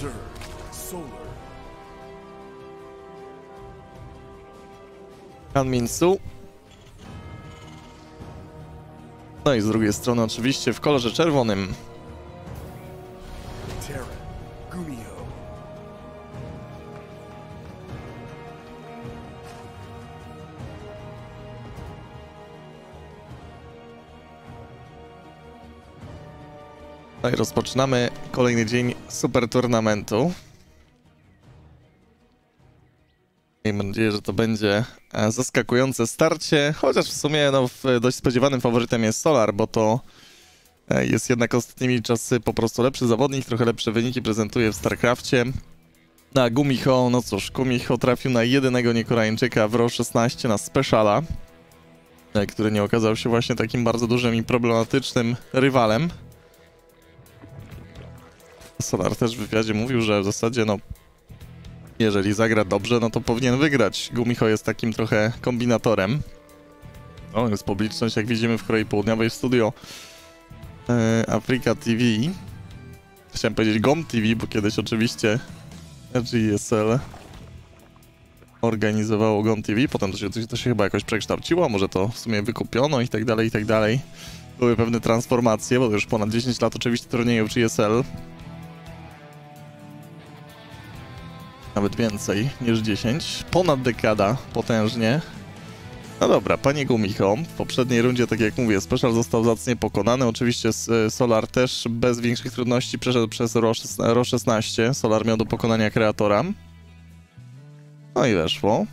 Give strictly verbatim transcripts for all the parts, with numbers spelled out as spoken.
Hanminsu. No i z drugiej strony oczywiście w kolorze czerwonym no i rozpoczynamy kolejny dzień super turnamentu. Miejmy nadzieję, że to będzie zaskakujące starcie, chociaż w sumie no, dość spodziewanym faworytem jest Solar, bo to jest jednak ostatnimi czasy po prostu lepszy zawodnik, trochę lepsze wyniki prezentuje w StarCrafcie. Na Gumiho, no cóż, Gumiho trafił na jedynego niekoreańczyka w R O szesnaście na Speciala, który nie okazał się właśnie takim bardzo dużym i problematycznym rywalem. Solar też w wywiadzie mówił, że w zasadzie no jeżeli zagra dobrze, no to powinien wygrać. Gumiho jest takim trochę kombinatorem. O, jest publiczność, jak widzimy w Korei Południowej w studio e, Africa T V. Chciałem powiedzieć G O M T V, bo kiedyś oczywiście G S L organizowało G O M T V, potem to się, to się chyba jakoś przekształciło, może to w sumie wykupiono i tak dalej, i tak dalej. Były pewne transformacje, bo to już ponad dziesięć lat oczywiście turniejów G S L. Nawet więcej niż dziesięć. Ponad dekada, potężnie. No dobra, panie Gumiho, w poprzedniej rundzie, tak jak mówię, Special został zacnie pokonany. Oczywiście Solar też bez większych trudności przeszedł przez R O szesnaście. Solar miał do pokonania kreatora. No i weszło.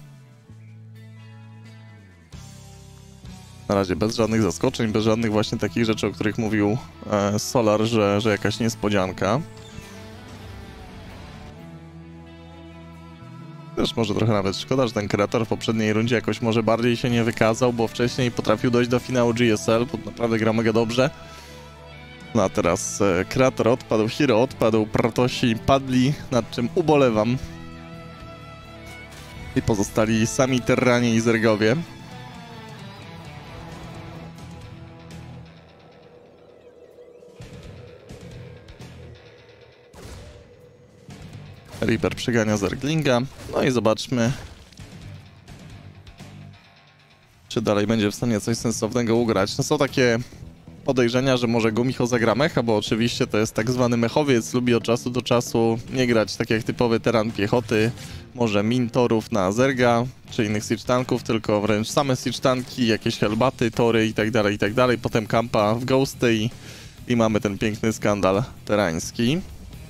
Na razie bez żadnych zaskoczeń, bez żadnych właśnie takich rzeczy, o których mówił Solar, że, że jakaś niespodzianka. Też może trochę nawet szkoda, że ten kreator w poprzedniej rundzie jakoś może bardziej się nie wykazał, bo wcześniej potrafił dojść do finału G S L, bo naprawdę gra mega dobrze. No a teraz e, kreator odpadł, Hero odpadł, Protosi padli, nad czym ubolewam. I pozostali sami Terranie i Zergowie. Reaper przegania Zerglinga. No i zobaczmy, czy dalej będzie w stanie coś sensownego ugrać. No są takie podejrzenia, że może Gumiho zagra mecha, bo oczywiście to jest tak zwany mechowiec, lubi od czasu do czasu nie grać tak jak typowy teran piechoty, może min torów na Zerga, czy innych siege tanków, tylko wręcz same siege tanki, jakieś helbaty, tory i tak dalej, i tak dalej. Potem kampa w ghosty i, i mamy ten piękny skandal terański.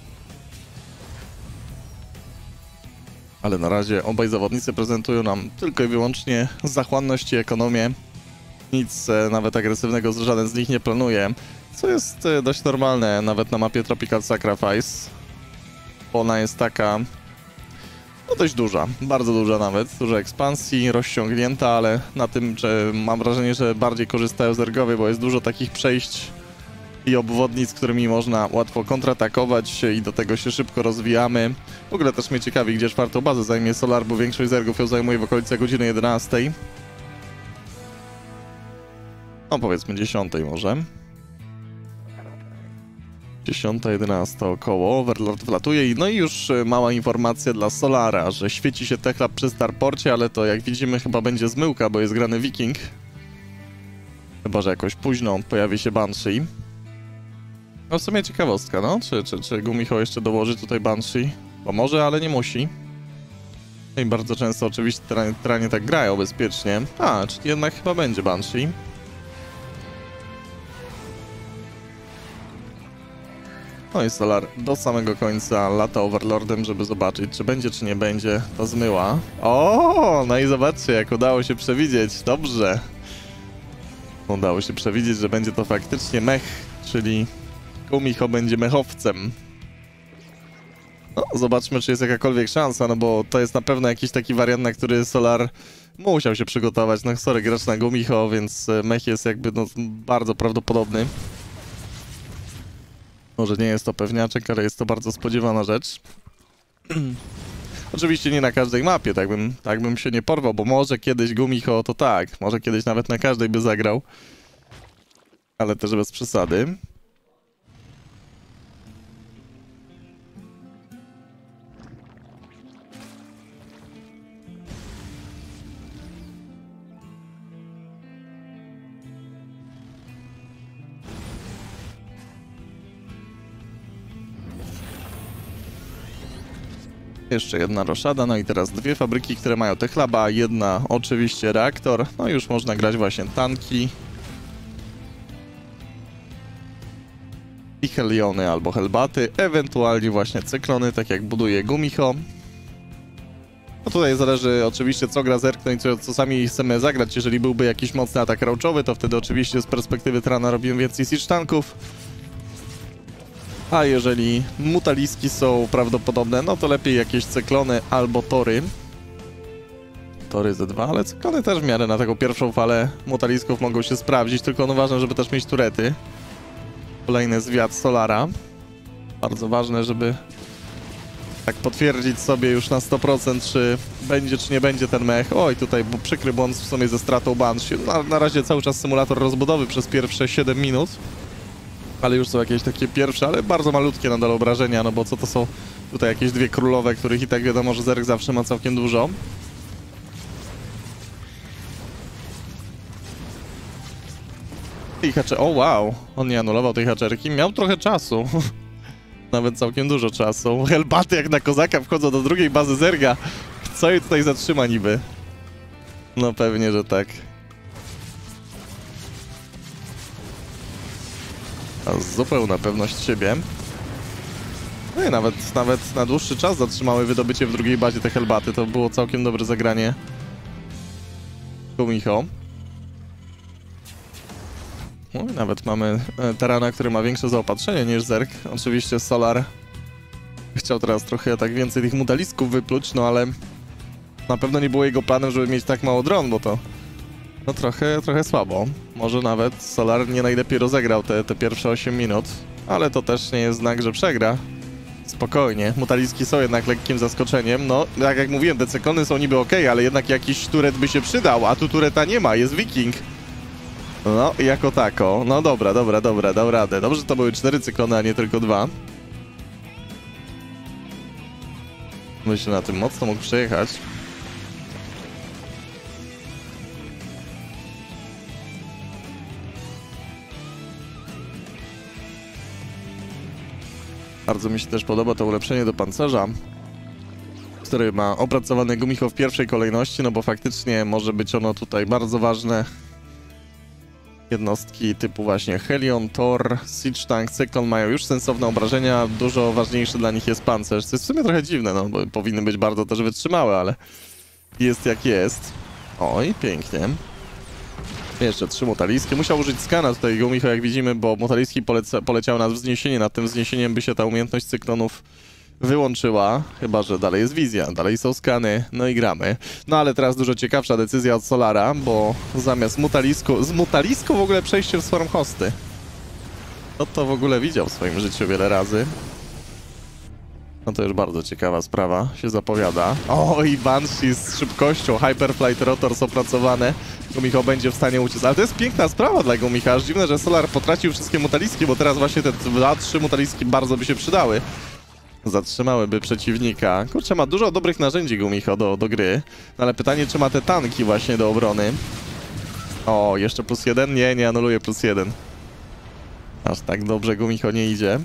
Ale na razie obaj zawodnicy prezentują nam tylko i wyłącznie zachłanność i ekonomię. Nic e, nawet agresywnego żaden z nich nie planuje, co jest e, dość normalne nawet na mapie Tropical Sacrifice. Bo ona jest taka no dość duża, bardzo duża nawet, duża ekspansji, rozciągnięta, ale na tym, że mam wrażenie, że bardziej korzystają Zergowie, bo jest dużo takich przejść i obwodnic, którymi można łatwo kontratakować i do tego się szybko rozwijamy. W ogóle też mnie ciekawi, gdzie czwartą bazę zajmie Solar, bo większość Zergów ją zajmuje w okolicy godziny jedenastej. No powiedzmy dziesiątej może. dziesiąta, jedenasta około. Overlord wlatuje i no i już mała informacja dla Solara, że świeci się techlab przy starporcie, ale to jak widzimy chyba będzie zmyłka, bo jest grany Viking. Chyba że jakoś późno pojawi się Banshee. No w sumie ciekawostka, no? Czy, czy, czy Gumiho jeszcze dołoży tutaj Banshee? Bo może, ale nie musi. No i bardzo często oczywiście teranie tak grają bezpiecznie. A, czyli jednak chyba będzie Banshee. No i Solar do samego końca lata Overlordem, żeby zobaczyć, czy będzie, czy nie będzie to zmyła. O, no i zobaczcie, jak udało się przewidzieć. Dobrze. Udało się przewidzieć, że będzie to faktycznie mech, czyli Gumiho będzie mechowcem. No, zobaczmy, czy jest jakakolwiek szansa, no bo to jest na pewno jakiś taki wariant, na który Solar musiał się przygotować. No sorry, gracz na Gumiho, więc mech jest jakby no, bardzo prawdopodobny. Może nie jest to pewniaczek, ale jest to bardzo spodziewana rzecz. Oczywiście nie na każdej mapie, tak bym, tak bym się nie porwał, bo może kiedyś Gumiho to tak, może kiedyś nawet na każdej by zagrał. Ale też bez przesady. Jeszcze jedna roszada, no i teraz dwie fabryki, które mają Techlaba, jedna oczywiście reaktor, no i już można grać właśnie tanki. I Heliony albo Helbaty, ewentualnie właśnie cyklony, tak jak buduje Gumiho. No tutaj zależy oczywiście co gra Zerk, no i co, co sami chcemy zagrać. Jeżeli byłby jakiś mocny atak rauczowy, to wtedy oczywiście z perspektywy Terana robimy więcej siege tanków. A jeżeli mutaliski są prawdopodobne, no to lepiej jakieś cyklony albo tory. Tory Z dwa, ale cyklony też w miarę na taką pierwszą falę mutalisków mogą się sprawdzić, tylko no ważne, żeby też mieć turety. Kolejny zwiat Solara. Bardzo ważne, żeby tak potwierdzić sobie już na sto procent, czy będzie, czy nie będzie ten mech. Oj, tutaj był przykry błąd w sumie ze stratą Banshee. Na, na razie cały czas symulator rozbudowy przez pierwsze siedem minut. Ale już są jakieś takie pierwsze, ale bardzo malutkie nadal obrażenia, no bo co to są tutaj jakieś dwie królowe, których i tak wiadomo, że Zerk zawsze ma całkiem dużo. I hacze... O wow, on nie anulował tej haczerki, miał trochę czasu. Nawet całkiem dużo czasu. Helbaty jak na kozaka wchodzą do drugiej bazy Zerga. Co jej tutaj zatrzyma niby? No pewnie, że tak. A zupełna pewność siebie. No i nawet, nawet na dłuższy czas zatrzymały wydobycie w drugiej bazie te Helbaty. To było całkiem dobre zagranie Gumiho. No i nawet mamy Terana, który ma większe zaopatrzenie niż Zerk. Oczywiście Solar chciał teraz trochę tak więcej tych mutalisków wypluć, no ale na pewno nie było jego planem, żeby mieć tak mało dron, bo to no trochę, trochę słabo. Może nawet Solar nie najlepiej rozegrał te, te pierwsze osiem minut, ale to też nie jest znak, że przegra. Spokojnie, mutaliski są jednak lekkim zaskoczeniem. No, tak jak mówiłem, te cyklony są niby ok, ale jednak jakiś turet by się przydał, a tu tureta nie ma, jest Wiking. No, jako tako. No dobra, dobra, dobra, dał radę. Dobrze, że to były cztery cyklony, a nie tylko dwa. Myślę, na tym mocno mógł przejechać. Bardzo mi się też podoba to ulepszenie do pancerza, który ma opracowany Gumiho w pierwszej kolejności, no bo faktycznie może być ono tutaj bardzo ważne. Jednostki typu właśnie Helion, Thor, Siege Tank, Cyklon mają już sensowne obrażenia, dużo ważniejszy dla nich jest pancerz, co jest w sumie trochę dziwne, no bo powinny być bardzo też wytrzymałe, ale jest jak jest. Oj, pięknie. Jeszcze trzy mutaliskie. Musiał użyć skana tutaj Gumiho, jak widzimy, bo mutaliski poleciały na wzniesienie, nad tym wzniesieniem by się ta umiejętność cyklonów wyłączyła, chyba że dalej jest wizja, dalej są skany, no i gramy. No ale teraz dużo ciekawsza decyzja od Solara, bo zamiast mutalisku, z mutalisku w ogóle przejście w Swarm Hosty. No to w ogóle widział w swoim życiu wiele razy. No to już bardzo ciekawa sprawa się zapowiada. O, i Banshee z szybkością, Hyperflight Rotors opracowane. Gumiho będzie w stanie uciec, ale to jest piękna sprawa dla Gumiha. Aż dziwne, że Solar potracił wszystkie mutaliski, bo teraz właśnie te dwa, trzy mutaliski bardzo by się przydały. Zatrzymałyby przeciwnika. Kurczę, ma dużo dobrych narzędzi Gumiho do, do gry. No ale pytanie, czy ma te tanki właśnie do obrony. O, jeszcze plus jeden? Nie, nie anuluje plus jeden. Aż tak dobrze Gumiho nie idzie.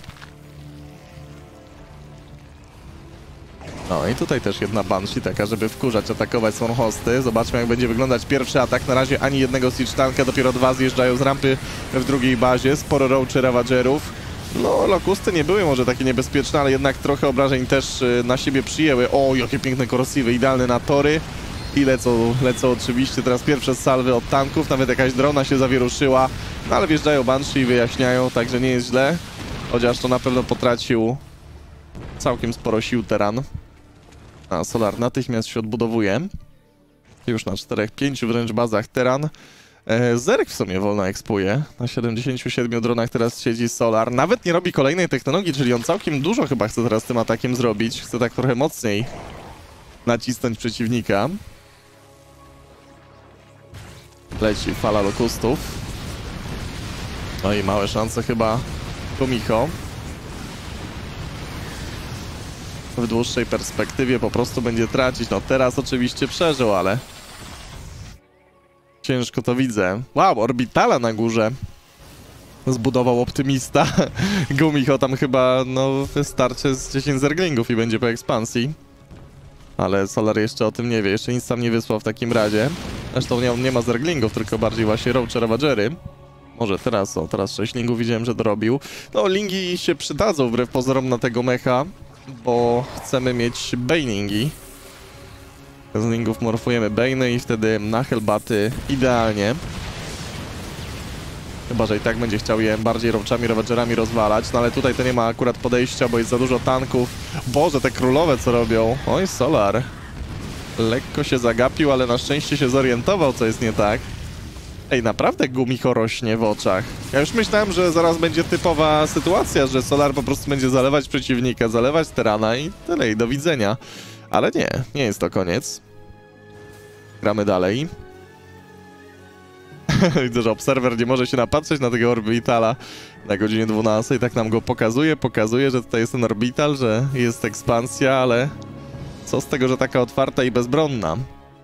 No i tutaj też jedna Banshee taka, żeby wkurzać, atakować Swarm Hosty. Zobaczmy, jak będzie wyglądać pierwszy atak. Na razie ani jednego Siege Tanka, dopiero dwa zjeżdżają z rampy w drugiej bazie. Sporo Roachy Ravagerów. No, Lokusty nie były może takie niebezpieczne, ale jednak trochę obrażeń też y, na siebie przyjęły. O, jakie piękne korosiwy, idealne na tory. I lecą, lecą oczywiście teraz pierwsze salwy od tanków, nawet jakaś drona się zawieruszyła. No ale wjeżdżają Banshee i wyjaśniają, także nie jest źle. Chociaż to na pewno potracił całkiem sporo sił Teran. A Solar natychmiast się odbudowuje. Już na czterech, pięciu wręcz bazach Teran. E, Zerk w sumie wolno ekspuje. Na siedemdziesięciu siedmiu dronach teraz siedzi Solar. Nawet nie robi kolejnej technologii, czyli on całkiem dużo chyba chce teraz tym atakiem zrobić. Chce tak trochę mocniej nacisnąć przeciwnika. Leci fala Lokustów. No i małe szanse chyba Gumiho. W dłuższej perspektywie po prostu będzie tracić. No teraz oczywiście przeżył, ale ciężko to widzę. Wow, Orbitala na górze zbudował optymista. Gumiho tam chyba, no, wystarczy z dziesięć zerglingów i będzie po ekspansji. Ale Solar jeszcze o tym nie wie, jeszcze nic tam nie wysłał w takim razie. Zresztą nie, nie ma zerglingów, tylko bardziej właśnie Roach Ravagery. Może teraz, o, teraz sześć lingów widziałem, że dorobił. No, lingi się przydadzą wbrew pozorom na tego mecha, bo chcemy mieć Baningi. Z lingów morfujemy Bane i wtedy na Hellbaty idealnie. Chyba, że i tak będzie chciał je bardziej Roachami, Ravagerami rozwalać. No ale tutaj to nie ma akurat podejścia, bo jest za dużo tanków. Boże, te królowe co robią. Oj, Solar. Lekko się zagapił, ale na szczęście się zorientował, co jest nie tak. Ej, naprawdę Gumicho rośnie w oczach. Ja już myślałem, że zaraz będzie typowa sytuacja, że Solar po prostu będzie zalewać przeciwnika, zalewać Terana i tyle, i do widzenia. Ale nie, nie jest to koniec. Gramy dalej. Widzę, że Obserwer nie może się napatrzeć na tego Orbitala na godzinie dwunastej. Tak nam go pokazuje, pokazuje, że tutaj jest ten Orbital, że jest ekspansja, ale co z tego, że taka otwarta i bezbronna?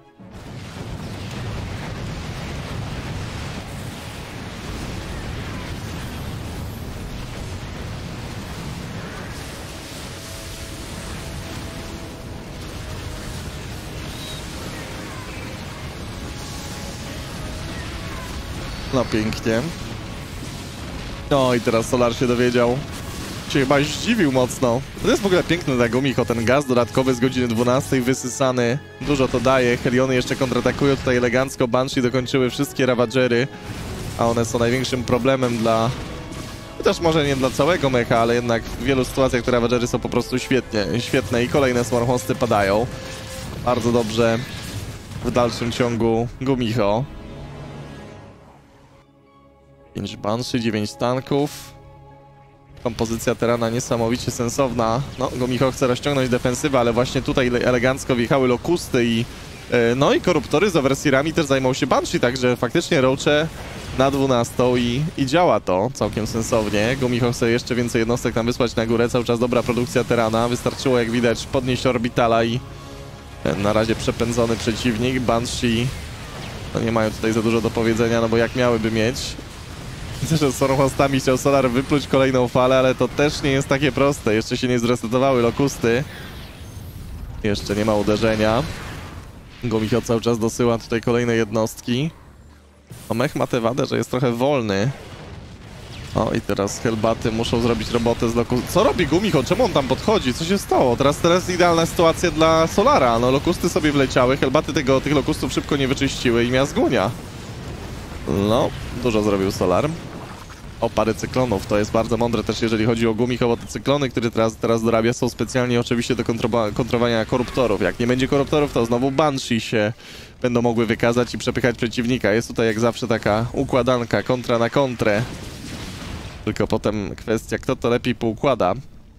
No pięknie. No i teraz Solar się dowiedział. Się chyba zdziwił mocno. To jest w ogóle piękne dla Gumicho, ten gaz dodatkowy z godziny dwunastej wysysany. Dużo to daje. Heliony jeszcze kontratakują tutaj elegancko. Banshee dokończyły wszystkie Ravagery. A one są największym problemem dla... Chociaż może nie dla całego mecha, ale jednak w wielu sytuacjach te Ravagery są po prostu świetnie, świetne i kolejne Swarmhosty padają. Bardzo dobrze w dalszym ciągu Gumicho. pięć Banshee, dziewięć tanków. Kompozycja Terana niesamowicie sensowna. No, Gumicho chce rozciągnąć defensywę, ale właśnie tutaj elegancko wjechały Lokusty i... Yy, no i Koruptory z overseerami też zajmą się Banshee, także faktycznie Roache na dwunastą i, i działa to całkiem sensownie. Gumicho chce jeszcze więcej jednostek tam wysłać na górę, cały czas dobra produkcja Terana. Wystarczyło, jak widać, podnieść Orbitala i na razie przepędzony przeciwnik. Banshee no nie mają tutaj za dużo do powiedzenia, no bo jak miałyby mieć? Widzę, że z Swarmhostami chciał Solar wypluć kolejną falę, ale to też nie jest takie proste. Jeszcze się nie zresetowały Lokusty. Jeszcze nie ma uderzenia. Gumicho cały czas dosyła tutaj kolejne jednostki. No mech ma tę wadę, że jest trochę wolny. O i teraz Hellbaty muszą zrobić robotę z Lokusty. Co robi Gumicho? Czemu on tam podchodzi? Co się stało? Teraz, teraz idealna sytuacja dla Solara. No Lokusty sobie wleciały, Hellbaty tego, tych Lokustów szybko nie wyczyściły i miał zgunia. No, dużo zrobił Solar. O, parę cyklonów, to jest bardzo mądre też, jeżeli chodzi o Gumicho, bo te cyklony, które teraz, teraz dorabia, są specjalnie oczywiście do kontrowania koruptorów. Jak nie będzie koruptorów, to znowu Banshee się będą mogły wykazać i przepychać przeciwnika. Jest tutaj jak zawsze taka układanka, kontra na kontrę. Tylko potem kwestia, kto to lepiej poukłada.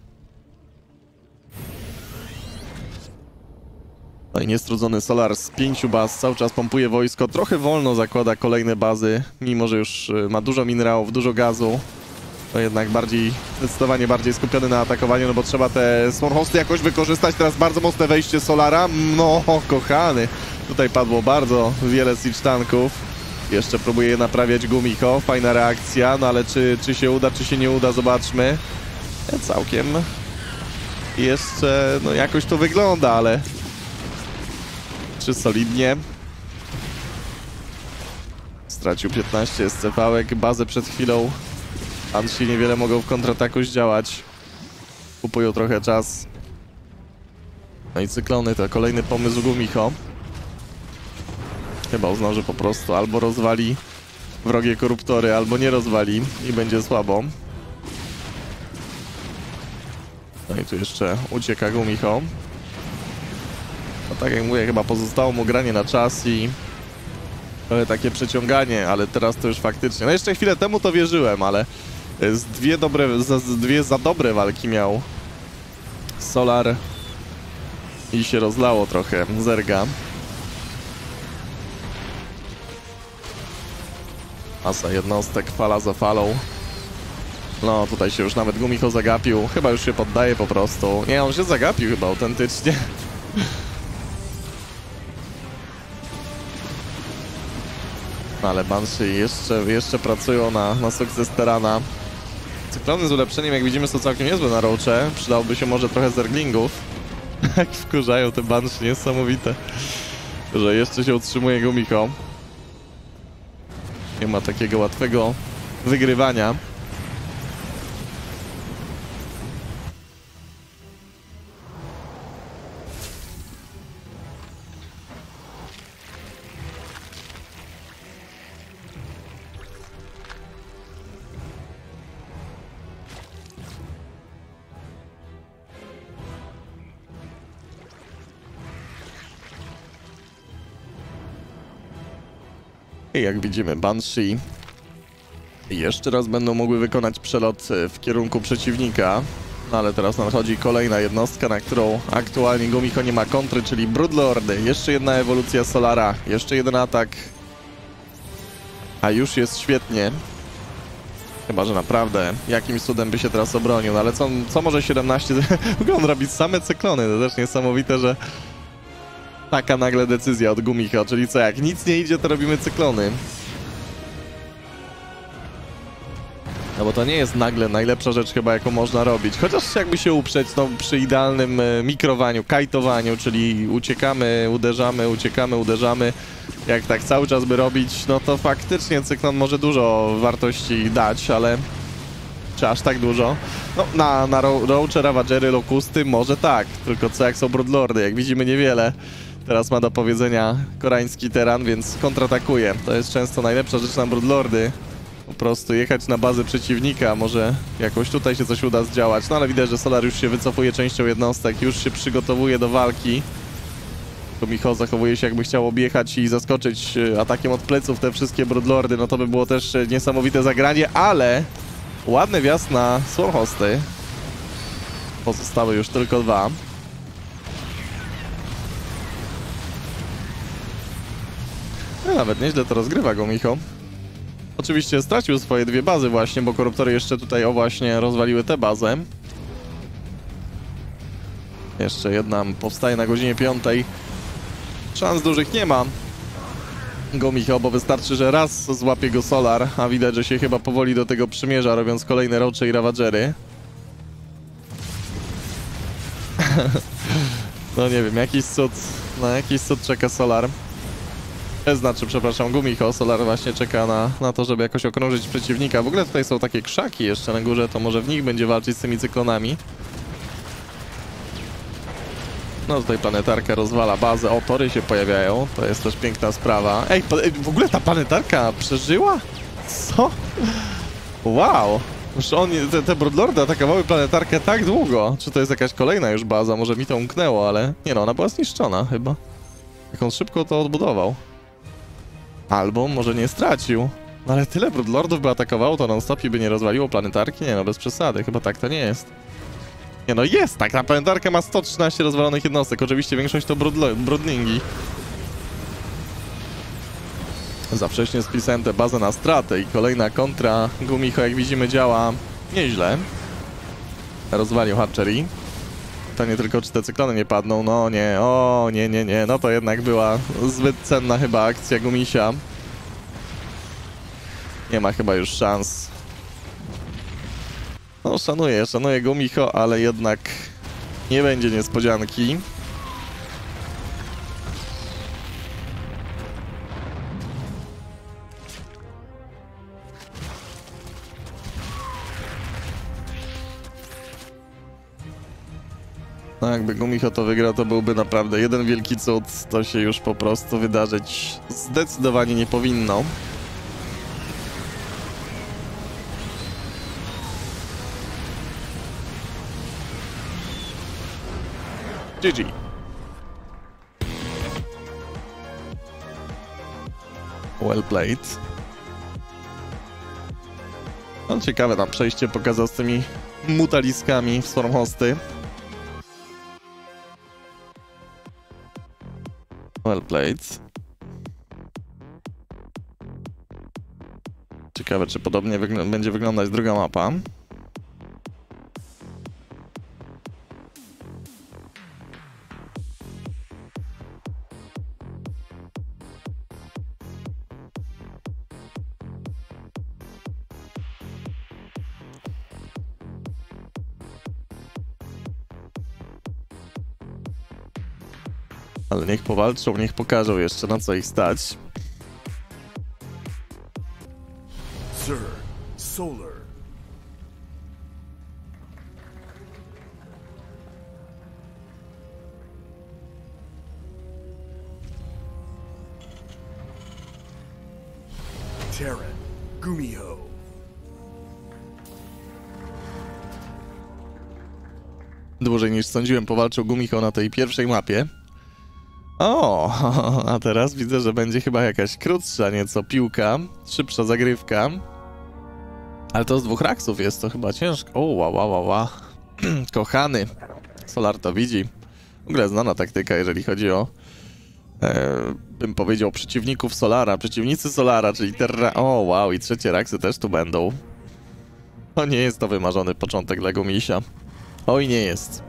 No i niestrudzony Solar z pięciu baz cały czas pompuje wojsko. Trochę wolno zakłada kolejne bazy, mimo że już ma dużo minerałów, dużo gazu. To jednak bardziej, zdecydowanie bardziej skupiony na atakowaniu, no bo trzeba te Swarmhosty jakoś wykorzystać. Teraz bardzo mocne wejście Solara. No, kochany. Tutaj padło bardzo wiele siege tanków. Jeszcze próbuje je naprawiać Gumicho. Fajna reakcja, no ale czy, czy się uda, czy się nie uda, zobaczmy. Całkiem jeszcze, no jakoś to wygląda, ale... Czy solidnie. Stracił piętnaście S C V-ek, bazę przed chwilą. Banshee niewiele mogą w kontrataku zdziałać. Kupują trochę czas. No i cyklony to kolejny pomysł Gumicho. Chyba uznał, że po prostu albo rozwali wrogie koruptory, albo nie rozwali i będzie słabo. No i tu jeszcze ucieka Gumicho. No tak jak mówię, chyba pozostało mu granie na czas i trochę takie przeciąganie, ale teraz to już faktycznie... No jeszcze chwilę temu to wierzyłem, ale z dwie, dobre, za, z dwie za dobre walki miał Solar i się rozlało trochę Zerga. Masa jednostek, fala za falą. No tutaj się już nawet Gumicho zagapił. Chyba już się poddaje po prostu. Nie, on się zagapił chyba autentycznie. Ale Banshee jeszcze, jeszcze pracują na, na sukces Terana. Cyklony z ulepszeniem, jak widzimy, są całkiem niezłe na Roache. Przydałoby się może trochę zerglingów. Jak wkurzają te Banshee, niesamowite. Że jeszcze się utrzymuje Gumiho. Nie ma takiego łatwego wygrywania. I jak widzimy, Banshee jeszcze raz będą mogły wykonać przelot w kierunku przeciwnika. No ale teraz nadchodzi kolejna jednostka, na którą aktualnie Gumiho nie ma kontry, czyli Broodlordy. Jeszcze jedna ewolucja Solara, jeszcze jeden atak. A już jest świetnie. Chyba że naprawdę jakimś cudem by się teraz obronił. No ale co, co może siedemnaście? Mogą on robić same cyklony. To też niesamowite, że taka nagle decyzja od Gumiho. Czyli co, jak nic nie idzie, to robimy cyklony. No bo to nie jest nagle najlepsza rzecz chyba, jaką można robić. Chociaż jakby się uprzeć, no przy idealnym e, mikrowaniu, kajtowaniu, czyli uciekamy, uderzamy, uciekamy, uderzamy. Jak tak cały czas by robić, no to faktycznie cyklon może dużo wartości dać, ale czy aż tak dużo? No na, na ro Roache, Ravagery, Lokusty może tak, tylko co jak są Broodlordy, jak widzimy niewiele. Teraz ma do powiedzenia koreański teran, więc kontratakuje. To jest często najlepsza rzecz na Broodlordy. Po prostu jechać na bazę przeciwnika, może jakoś tutaj się coś uda zdziałać. No ale widać, że Solar już się wycofuje częścią jednostek, już się przygotowuje do walki. Gumiho zachowuje się, jakby chciał objechać i zaskoczyć atakiem od pleców te wszystkie Broodlordy. No to by było też niesamowite zagranie, ale ładny wjazd na Swarmhosty. Pozostały już tylko dwa. No, nawet nieźle to rozgrywa Gumiho. Oczywiście stracił swoje dwie bazy właśnie, bo koruptory jeszcze tutaj, o właśnie, rozwaliły tę bazę. Jeszcze jedna powstaje na godzinie piątej. Szans dużych nie ma Gumiho, bo wystarczy, że raz złapie go Solar, a widać, że się chyba powoli do tego przymierza, robiąc kolejne Roache i Ravagery. No nie wiem, jakiś cud, na jakiś cud czeka Solar. Znaczy, przepraszam, Gumiho. Solar właśnie czeka na, na to, żeby jakoś okrążyć przeciwnika. W ogóle tutaj są takie krzaki jeszcze na górze, to może w nich będzie walczyć z tymi cyklonami. No tutaj planetarka rozwala bazę. O, tory się pojawiają. To jest też piękna sprawa. Ej, w ogóle ta planetarka przeżyła? Co? Wow! Już oni, te, te Broodlordy atakowały planetarkę tak długo. Czy to jest jakaś kolejna już baza? Może mi to umknęło, ale... Nie no, ona była zniszczona chyba. Jak on szybko to odbudował. Albo może nie stracił. No ale tyle Broodlordów by atakowało to non-stop i by nie rozwaliło planetarki? Nie no, bez przesady. Chyba tak to nie jest. Nie no, jest tak. Ta planetarka ma sto trzynaście rozwalonych jednostek. Oczywiście większość to Broodlingi. Za wcześnie spisałem tę bazę na stratę i kolejna kontra Gumiho, jak widzimy, działa nieźle. Rozwalił Hatchery. Pytanie tylko, czy te cyklony nie padną. No nie, o nie, nie, nie. No to jednak była zbyt cenna chyba akcja Gumisia. Nie ma chyba już szans. No szanuję, szanuję Gumiho, ale jednak nie będzie niespodzianki. No jakby Gumiho to wygrał, to byłby naprawdę jeden wielki cud. To się już po prostu wydarzyć zdecydowanie nie powinno. G G. Well played. No ciekawe tam przejście pokazał z tymi mutaliskami w Swarmhosty. Well played. Ciekawe, czy podobnie wygl- będzie wyglądać druga mapa. Ale niech powalczą, niech pokażą jeszcze, na co ich stać. Sir, Solar. Terran, Gumiho. Dłużej niż sądziłem powalczył Gumiho na tej pierwszej mapie. O, a teraz widzę, że będzie chyba jakaś krótsza nieco piłka, szybsza zagrywka. Ale to z dwóch raksów jest, to chyba ciężko. O, ła, ła, ła, ła. Kochany. Solar to widzi. W ogóle znana taktyka, jeżeli chodzi o, e, bym powiedział, przeciwników Solara. Przeciwnicy Solara, czyli Terra... O, wow, i trzecie raksy też tu będą. To nie jest to wymarzony początek dla Gumisia. Oj, nie jest.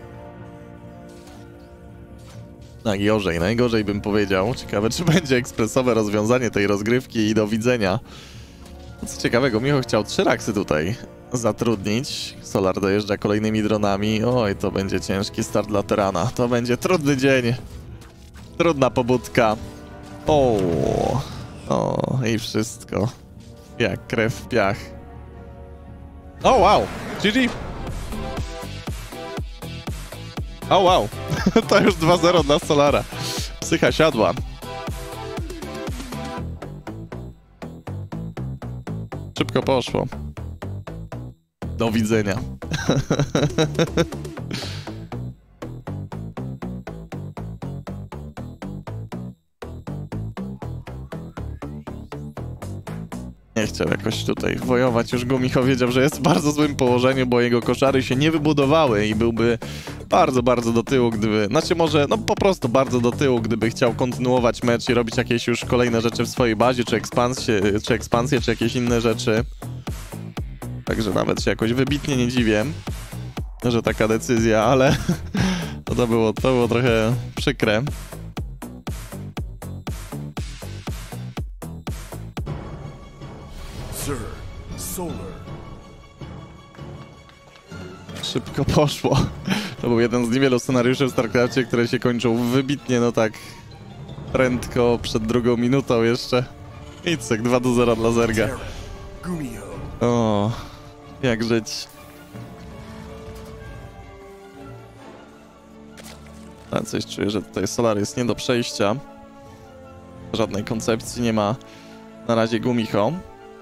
Najgorzej, najgorzej bym powiedział. Ciekawe, czy będzie ekspresowe rozwiązanie tej rozgrywki i do widzenia. Co ciekawego, Micho chciał trzy raksy tutaj zatrudnić. Solar dojeżdża kolejnymi dronami. Oj, to będzie ciężki start dla Terrana. To będzie trudny dzień. Trudna pobudka. O, o i wszystko. Jak krew w piach. O, wow! G G! O, wow! To już dwa zero dla Solara. Psycha siadła. Szybko poszło. Do widzenia. Nie chciał jakoś tutaj wojować. Już Gumiho wiedział, że jest w bardzo złym położeniu, bo jego koszary się nie wybudowały i byłby bardzo, bardzo do tyłu, gdyby... Znaczy może, no po prostu bardzo do tyłu, gdyby chciał kontynuować mecz i robić jakieś już kolejne rzeczy w swojej bazie, czy ekspansję, czy, ekspansję, czy jakieś inne rzeczy. Także nawet się jakoś wybitnie nie dziwię, że taka decyzja, ale to, to, było, to było trochę przykre. Sir, Solar. Szybko poszło. To był jeden z niewielu scenariuszy w StarCraftie, które się kończą wybitnie, no tak prędko, przed drugą minutą jeszcze. I cyk, dwa do zera dla Zerga. Terran, Gumiho. O, jak żyć. A coś czuję, że tutaj Solar jest nie do przejścia. Żadnej koncepcji nie ma na razie Gumiho.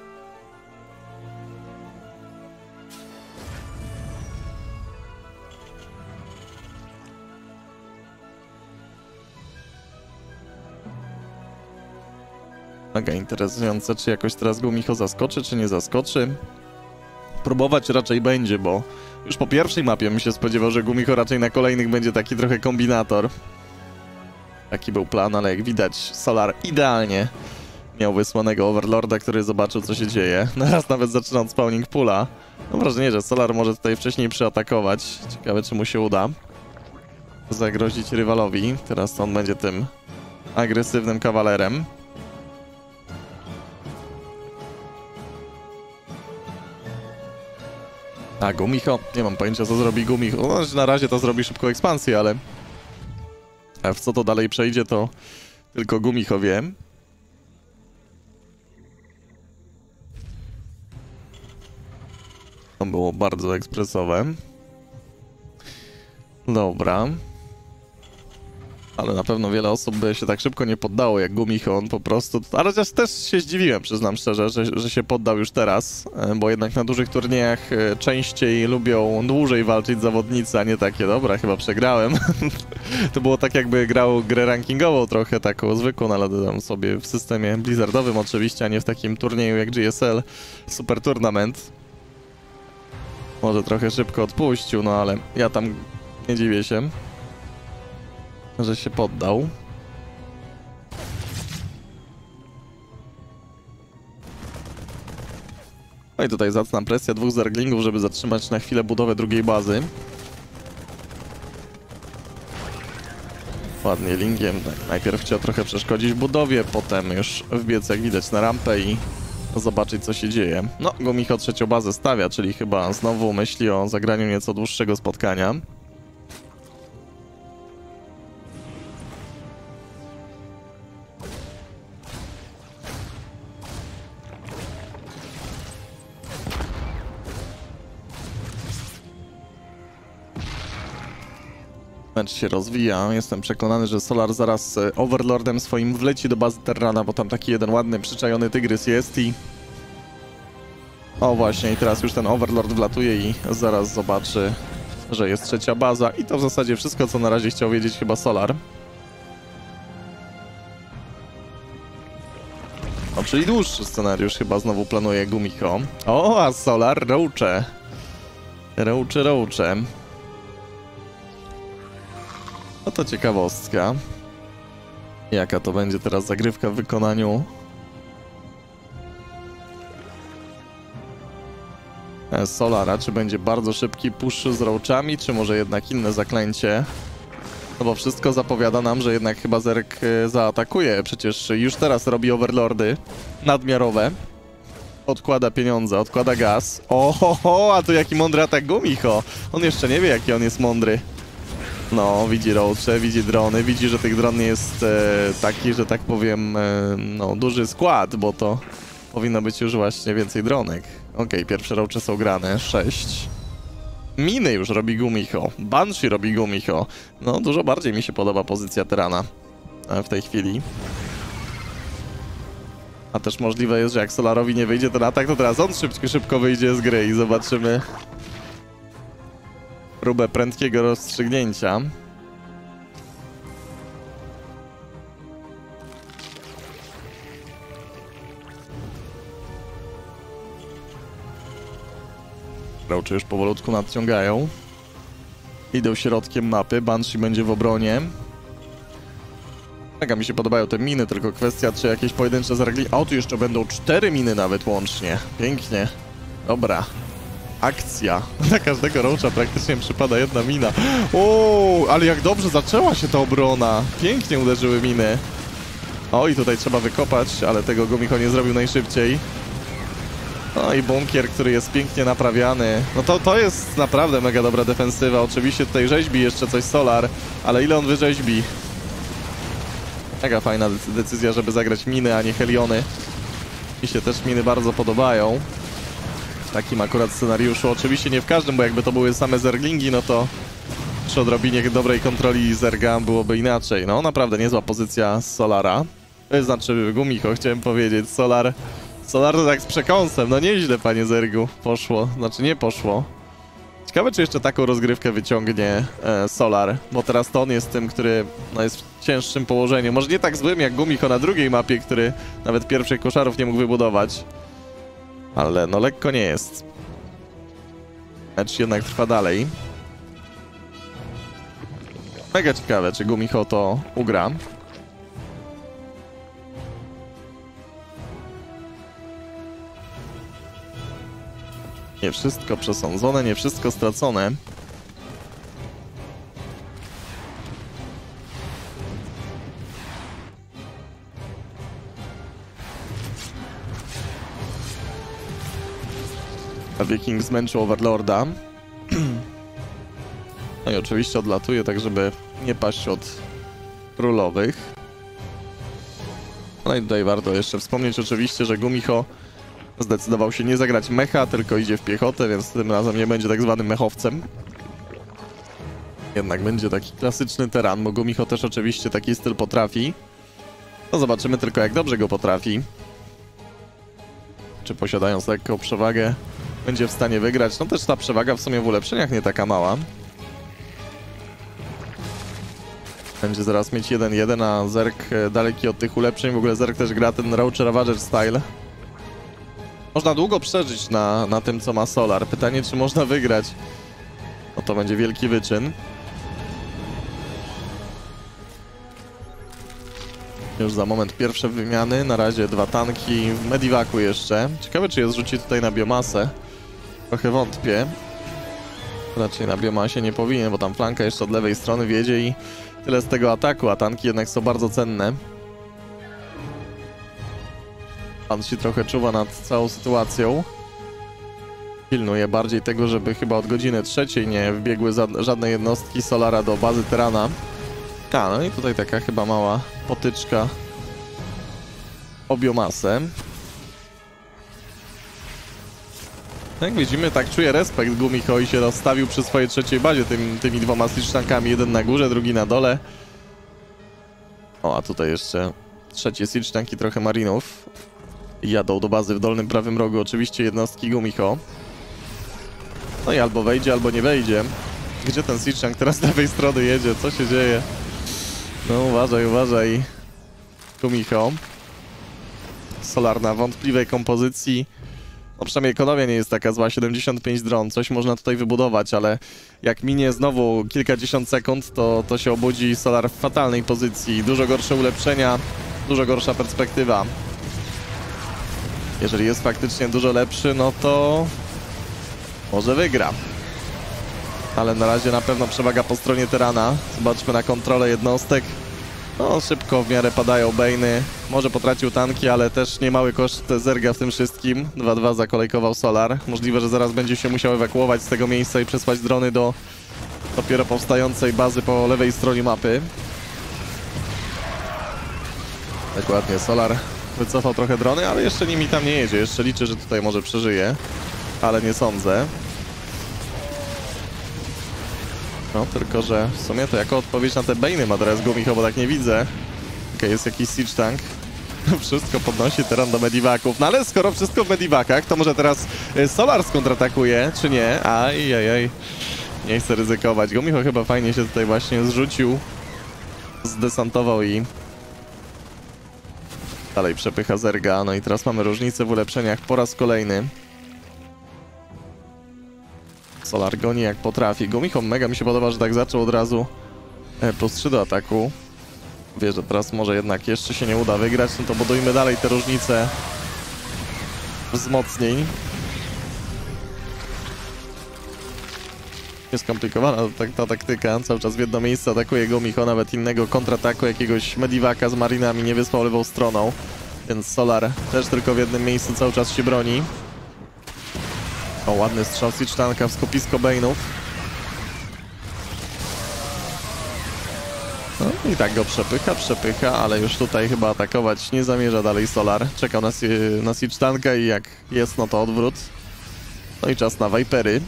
Mega interesujące, czy jakoś teraz Gumiho zaskoczy, czy nie zaskoczy. Próbować raczej będzie, bo już po pierwszej mapie bym się spodziewał, że Gumiho raczej na kolejnych będzie taki trochę kombinator. Taki był plan, ale jak widać Solar idealnie miał wysłanego Overlorda, który zobaczył, co się dzieje. Teraz nawet zaczyna od spawning poola. Mam wrażenie, że Solar może tutaj wcześniej przyatakować. Ciekawe, czy mu się uda zagrozić rywalowi. Teraz on będzie tym agresywnym kawalerem. A, Gumiho? Nie mam pojęcia, co zrobi Gumiho. No, na razie to zrobi szybką ekspansję, ale w co to dalej przejdzie, to tylko Gumiho wie. To było bardzo ekspresowe. Dobra. Ale na pewno wiele osób by się tak szybko nie poddało jak Gumiho, on po prostu... Ale też, też się zdziwiłem, przyznam szczerze, że, że się poddał już teraz, bo jednak na dużych turniejach częściej lubią dłużej walczyć zawodnicy, a nie takie, dobra, chyba przegrałem. To było tak, jakby grał grę rankingową trochę, taką zwykłą, ale tam sobie w systemie blizzardowym oczywiście, a nie w takim turnieju jak G S L Super Tournament. Może trochę szybko odpuścił, no ale ja tam nie dziwię się, że się poddał. No i tutaj zacna presja dwóch zerglingów, żeby zatrzymać na chwilę budowę drugiej bazy. Ładnie lingiem, tak. Najpierw chciał trochę przeszkodzić budowie, potem już wbiec, jak widać, na rampę i zobaczyć, co się dzieje. No, Gumiho trzecią bazę stawia, czyli chyba znowu myśli o zagraniu nieco dłuższego spotkania. Mecz się rozwija. Jestem przekonany, że Solar zaraz Overlordem swoim wleci do bazy Terrana, bo tam taki jeden ładny, przyczajony tygrys jest i... O właśnie, i teraz już ten Overlord wlatuje i zaraz zobaczy, że jest trzecia baza. I to w zasadzie wszystko, co na razie chciał wiedzieć chyba Solar. No, czyli dłuższy scenariusz chyba znowu planuje Gumiho. O, a Solar roacze. Roacze, roacze. No to ciekawostka. Jaka to będzie teraz zagrywka w wykonaniu Solara? Czy będzie bardzo szybki push z roachami, czy może jednak inne zaklęcie? No bo wszystko zapowiada nam, że jednak chyba Zerg zaatakuje. Przecież już teraz robi overlordy nadmiarowe. Odkłada pieniądze, odkłada gaz. Ohoho, a tu jaki mądry atak Gumiho. On jeszcze nie wie, jaki on jest mądry. No, widzi roache, widzi drony, widzi, że tych dron jest e, taki, że tak powiem, e, no, duży skład, bo to powinno być już właśnie więcej dronek. Okej, okay, pierwsze roache są grane, sześć. Miny już robi Gumiho, Banshee robi Gumiho. No, dużo bardziej mi się podoba pozycja Terrana w tej chwili. A też możliwe jest, że jak Solarowi nie wyjdzie ten atak, to teraz on szybko, szybko wyjdzie z gry i zobaczymy próbę prędkiego rozstrzygnięcia. Roache już powolutku nadciągają. Idą środkiem mapy, Banshee będzie w obronie. Mega mi się podobają te miny, tylko kwestia, czy jakieś pojedyncze zergli... O, tu jeszcze będą cztery miny nawet łącznie. Pięknie. Dobra. Akcja. Na każdego roacha praktycznie przypada jedna mina. O, ale jak dobrze zaczęła się ta obrona. Pięknie uderzyły miny. O, i tutaj trzeba wykopać, ale tego Gumiho nie zrobił najszybciej. No i bunkier, który jest pięknie naprawiany. No to, to jest naprawdę mega dobra defensywa. Oczywiście tutaj rzeźbi jeszcze coś Solar, ale ile on wyrzeźbi? Mega fajna decyzja, żeby zagrać miny, a nie heliony. Mi się też miny bardzo podobają. W takim akurat scenariuszu. Oczywiście nie w każdym, bo jakby to były same zerglingi, no to przy odrobinie dobrej kontroli zerga byłoby inaczej. No naprawdę niezła pozycja Solara. To znaczy Gumiho, chciałem powiedzieć. Solar... Solar to tak z przekąsem. No nieźle, panie zergu. Poszło. Znaczy nie poszło. Ciekawe, czy jeszcze taką rozgrywkę wyciągnie e, Solar, bo teraz to on jest tym, który no, jest w cięższym położeniu. Może nie tak złym jak Gumiho na drugiej mapie, który nawet pierwszych koszarów nie mógł wybudować. Ale no lekko nie jest. Mecz jednak trwa dalej. Mega ciekawe, czy Gumiho to ugra. Nie wszystko przesądzone, nie wszystko stracone. A Viking zmęczył Overlorda. No i oczywiście odlatuje, tak żeby nie paść od królowych. No i tutaj warto jeszcze wspomnieć oczywiście, że Gumiho zdecydował się nie zagrać mecha, tylko idzie w piechotę, więc tym razem nie będzie tak zwanym mechowcem. Jednak będzie taki klasyczny Terran, bo Gumiho też oczywiście taki styl potrafi. No zobaczymy tylko, jak dobrze go potrafi. Czy posiadając lekką przewagę będzie w stanie wygrać. No też ta przewaga w sumie w ulepszeniach nie taka mała. Będzie zaraz mieć jeden jeden, a Zerg daleki od tych ulepszeń. W ogóle Zerg też gra ten Roach Ravager style. Można długo przeżyć na, na tym, co ma Solar. Pytanie, czy można wygrać. No to będzie wielki wyczyn. Już za moment pierwsze wymiany. Na razie dwa tanki w Medivacu jeszcze. Ciekawe, czy je zrzuci tutaj na biomasę. Trochę wątpię. Raczej na biomasie nie powinien, bo tam flanka jeszcze od lewej strony wiedzie i tyle z tego ataku, a tanki jednak są bardzo cenne. Banshee trochę czuwa nad całą sytuacją. Pilnuje bardziej tego, żeby chyba od godziny trzeciej nie wbiegły żadne jednostki Solara do bazy Terrana. A, no i tutaj taka chyba mała potyczka o biomasę. Jak widzimy, tak czuje respekt Gumiho i się rozstawił przy swojej trzeciej bazie tym, tymi dwoma siege-tankami. Jeden na górze, drugi na dole. O, a tutaj jeszcze trzecie siege-tanki, trochę marinów. Jadą do bazy w dolnym prawym rogu, oczywiście jednostki Gumiho. No i albo wejdzie, albo nie wejdzie. Gdzie ten siege-tank teraz z lewej strony jedzie? Co się dzieje? No uważaj, uważaj. Gumiho. Solar na wątpliwej kompozycji. No przynajmniej ekonomia nie jest taka zła, siedemdziesiąt pięć dron, coś można tutaj wybudować, ale jak minie znowu kilkadziesiąt sekund, to, to się obudzi Solar w fatalnej pozycji. Dużo gorsze ulepszenia, dużo gorsza perspektywa. Jeżeli jest faktycznie dużo lepszy, no to może wygra. Ale na razie na pewno przewaga po stronie Terrana. Zobaczmy na kontrolę jednostek. No, szybko w miarę padają Bane'y. Może potracił tanki, ale też niemały koszt Zerga w tym wszystkim. dwa dwa zakolejkował Solar. Możliwe, że zaraz będzie się musiał ewakuować z tego miejsca i przesłać drony do dopiero powstającej bazy po lewej stronie mapy. Dokładnie, Solar wycofał trochę drony, ale jeszcze nimi tam nie jedzie. Jeszcze liczy, że tutaj może przeżyje, ale nie sądzę. No, tylko że w sumie to jako odpowiedź na te Bane'y ma teraz Gumiho, bo tak nie widzę. Okej, okay, jest jakiś siege tank. Wszystko podnosi Terran do medivaków. No ale skoro wszystko w medivakach, to może teraz Solar skontratakuje, czy nie? Aj, aj, aj. Nie chcę ryzykować. Gumiho chyba fajnie się tutaj właśnie zrzucił. Zdesantował i dalej przepycha Zerga. No i teraz mamy różnicę w ulepszeniach po raz kolejny. Solar goni jak potrafi. Gumiho mega mi się podoba, że tak zaczął od razu e, plus trzy do ataku. Wie, że teraz może jednak jeszcze się nie uda wygrać, no to budujmy dalej te różnice wzmocnień. Nieskomplikowana ta, ta taktyka. Cały czas w jedno miejsce atakuje Gumiho, nawet innego kontrataku jakiegoś medivaka z marinami nie wysłał lewą stroną. Więc Solar też tylko w jednym miejscu cały czas się broni. O, ładny strzał siege-tanka w skupisko Bane'ów. No i tak go przepycha, przepycha, ale już tutaj chyba atakować nie zamierza dalej Solar. Czekał na, na siege-tanka i jak jest, no to odwrót. No i czas na Vipery.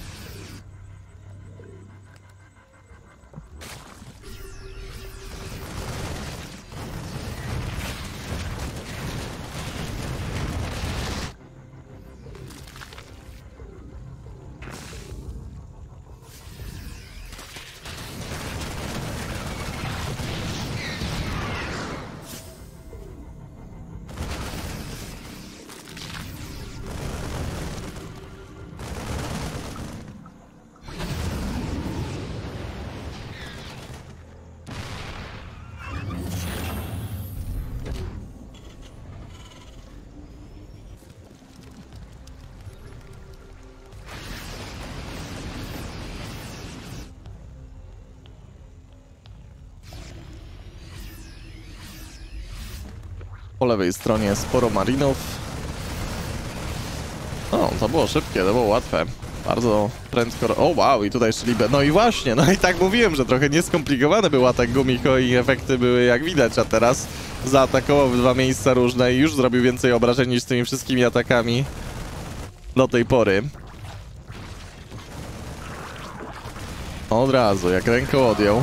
Po lewej stronie sporo marinów. O, to było szybkie, to było łatwe. Bardzo prędko... O, wow, i tutaj jeszcze Libę. No i właśnie, no i tak mówiłem, że trochę nieskomplikowany był atak Gumiho i efekty były jak widać, a teraz zaatakował w dwa miejsca różne i już zrobił więcej obrażeń niż z tymi wszystkimi atakami do tej pory. Od razu, jak ręką odjął.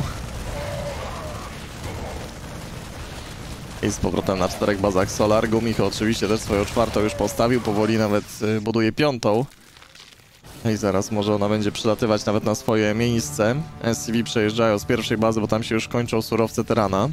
I z powrotem na czterech bazach Solar. Gumiho oczywiście też swoją czwartą już postawił, powoli nawet y, buduje piątą. I zaraz może ona będzie przylatywać nawet na swoje miejsce. S C V przejeżdżają z pierwszej bazy, bo tam się już kończą surowce Terrana.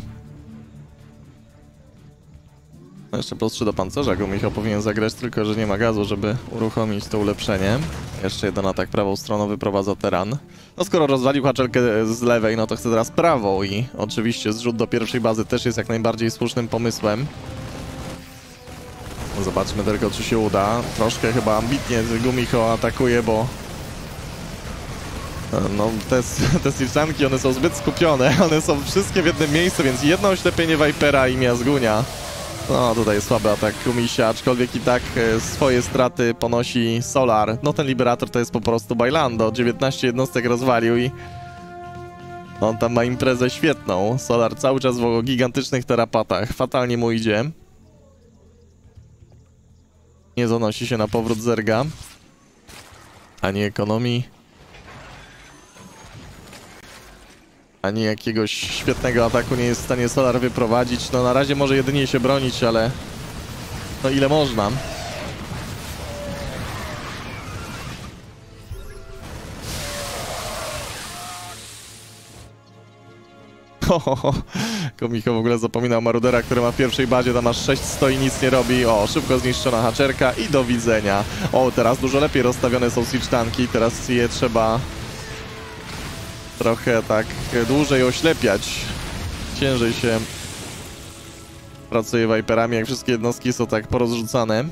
No jeszcze plus trzy do pancerza Gumiho powinien zagrać, tylko że nie ma gazu, żeby uruchomić to ulepszenie. Jeszcze jeden atak prawą stroną wyprowadza Terran. No skoro rozwalił haczelkę z lewej, no to chce teraz prawą i oczywiście zrzut do pierwszej bazy też jest jak najbardziej słusznym pomysłem. Zobaczmy tylko, czy się uda. Troszkę chyba ambitnie Gumiho atakuje, bo no te, te siege-tanki, one są zbyt skupione, one są wszystkie w jednym miejscu, więc jedno oślepienie Vipera i Miazgunia. No tutaj słaby atak Gumisia, aczkolwiek i tak swoje straty ponosi Solar. No ten Liberator to jest po prostu bailando, dziewiętnaście jednostek rozwalił i on tam ma imprezę świetną. Solar cały czas w gigantycznych terapatach, fatalnie mu idzie. Nie zanosi się na powrót Zerga. Ani ekonomii, ani jakiegoś świetnego ataku nie jest w stanie Solar wyprowadzić. No na razie może jedynie się bronić, ale no ile można. Hohoho, Gumiko w ogóle zapomina o Marudera, który ma w pierwszej bazie, tam aż sześć stoi, nic nie robi. O, szybko zniszczona haczerka i do widzenia. O, teraz dużo lepiej rozstawione są siege tanki, teraz je trzeba trochę tak dłużej oślepiać. Ciężej się pracuje Viperami, jak wszystkie jednostki są tak porozrzucane.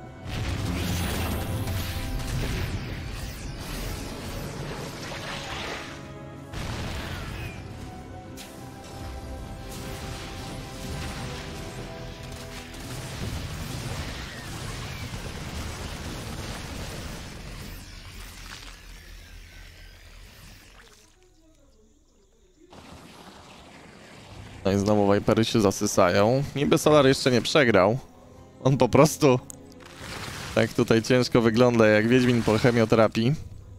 No i znowu Vipery się zasysają. Niby Solar jeszcze nie przegrał. On po prostu tak tutaj ciężko wygląda, jak Wiedźmin po chemioterapii.